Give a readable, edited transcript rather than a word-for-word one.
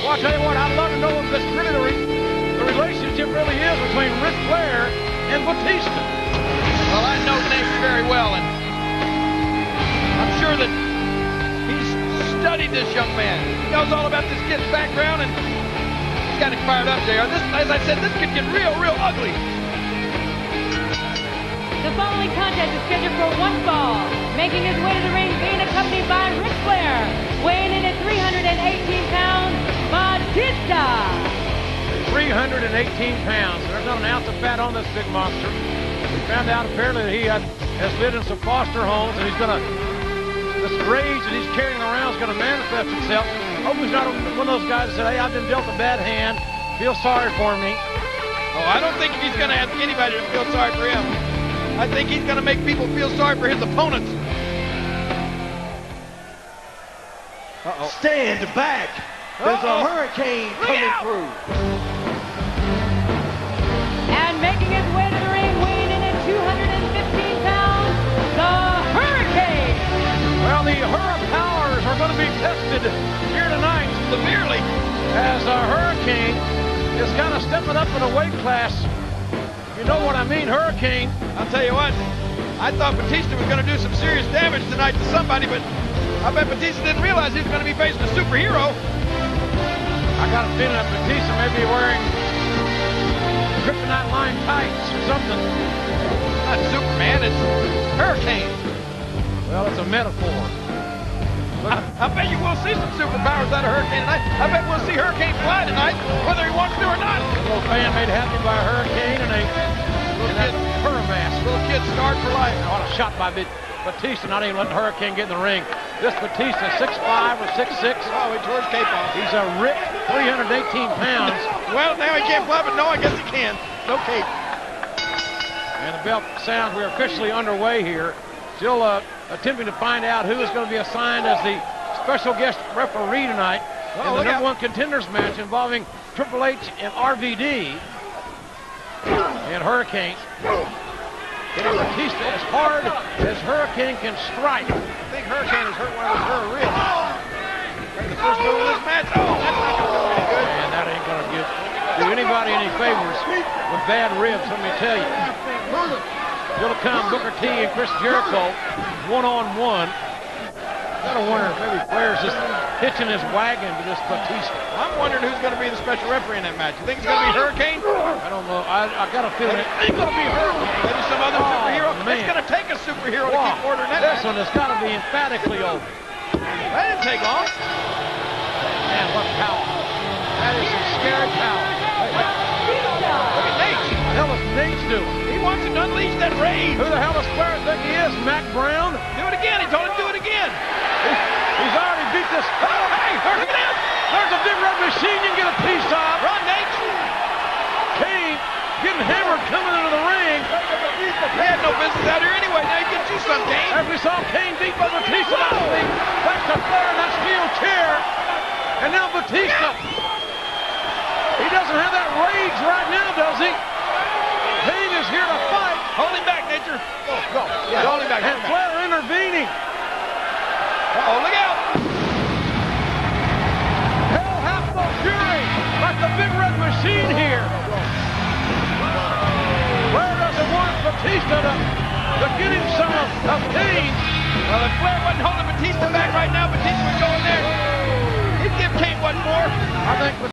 Well, I'll tell you what, I'd love to know what this really the relationship really is between Ric Flair and Batista. Well, I know Nate very well, and I'm sure that he's studied this young man. He knows all about this kid's background, and he's got him fired up, JR. This, as I said, this could get real ugly. The following contest is scheduled for one fall. Making his way to the ring, being accompanied by Ric Flair, weighing in at 318 pounds, Batista. 318 pounds. There's not an ounce of fat on this big monster. We found out apparently that he has lived in some foster homes, and he's gonna, this rage that he's carrying around is gonna manifest itself. I hope he's not one of those guys that said, hey, I've been dealt a bad hand, feel sorry for me. Oh, I don't think he's gonna ask anybody to feel sorry for him. I think he's gonna make people feel sorry for his opponents. Stand back. There's a hurricane coming through. And making his way to the ring, weighing in at 215 pounds, the Hurricane. Well, the Hurra powers are going to be tested here tonight severely as a Hurricane is kind of stepping up in a weight class. You know what I mean, Hurricane. I'll tell you what, I thought Batista was going to do some serious damage tonight to somebody, but I bet Batista didn't realize he was going to be facing a superhero. I got a feeling that Batista may be wearing kryptonite line tights or something. Not Superman, it's Hurricane. Well, it's a metaphor. I bet you will see some superpowers out of Hurricane tonight. I bet we'll see Hurricane fly tonight, whether he wants to or not. A little fan made happy by a Hurricane and that Hurra mask. Little kid scarred for life. What a shot by Batista, not even letting Hurricane get in the ring. This Batista, 6'5" or 6'6". Oh, he tore his cape off. He's a ripped 318 pounds. Well, now he can't fly, but no, I guess he can. No cape. And the bell sounds we're officially underway here. Still attempting to find out who is going to be assigned as the special guest referee tonight in the number one contenders match involving Triple H and RVD and Hurricane. Hitting Batista as hard as Hurricane can strike. I think Hurricane has hurt one of his rear ribs. The first move of this match. Oh, that's not going to do any good. And that ain't going to do anybody any favors with bad ribs, let me tell you. Still to come, Booker T and Chris Jericho, one-on-one. Gotta wonder if maybe Flair's just hitching his wagon to this Batista. I'm wondering who's going to be the special referee in that match. You think it's going to be Hurricane? I don't know. I got a feeling it ain't going to be Hurricane. Maybe some other superhero. Man. It's going to take a superhero to keep order in that This match. one has got to be emphatically over. That didn't take long. Man, what power. That is some scary power. Look at Nate. What the hell is Nate doing? He wants him to unleash that rage. Who the hell does Flair think he is? Mac Brown? Do it again. He told him to do it again. He's already beat this. Oh, hey, look at him. There's a big red machine you can get a piece of. Run, Nate. Kane getting hammered coming into the ring. He had no business out here anyway. Now he gets you some, Kane. As we saw Kane beat by Batista last week, thanks to Flair in that steel chair. And now Batista. He doesn't have that rage right now, does he? Kane is here to fight. Hold him back, Nature. Go. Yeah, hold him back. And Flair intervening. Uh-oh, look out. Hell hath no fury like the big red machine here. Flair doesn't want Batista to get him some of Kane. Well, if Flair wasn't holding Batista back right now, Batista would go in there. He'd give Kane one more. I think